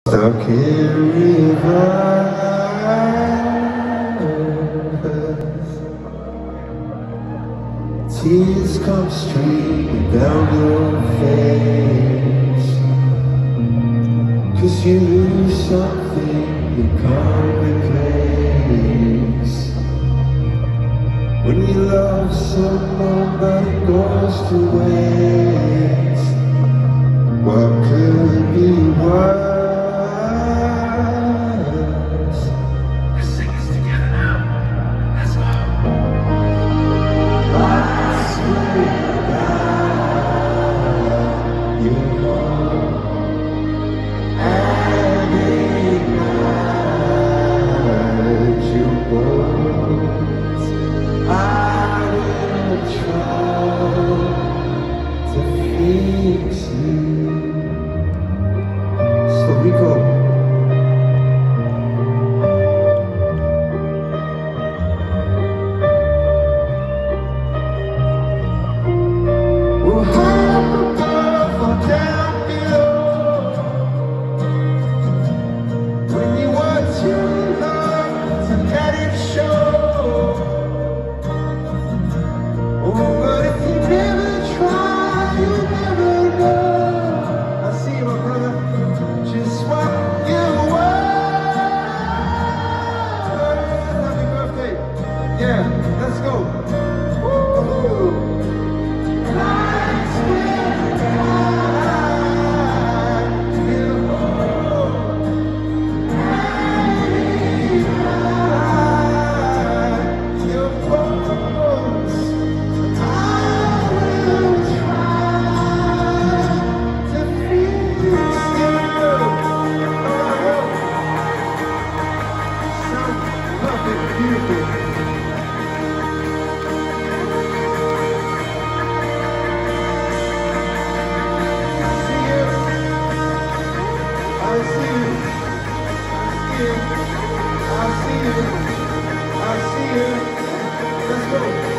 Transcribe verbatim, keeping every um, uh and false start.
Stuck in reverse, tears come streaming down your face, 'cause you lose something you can't replace. When you love someone but it goes to waste, what could be worse? So we go. We'll hop above or down below. When you want your love to let it show. Oh, but if you never try, you'll never know. I see you, my brother. Just what you were. Happy birthday. Yeah, let's go. Woo-hoo. Lights will guide you home. And rewrite your bones. I will try to fix you. So perfect, beautiful. I see you. I see you. I see you. I see you. Let's go.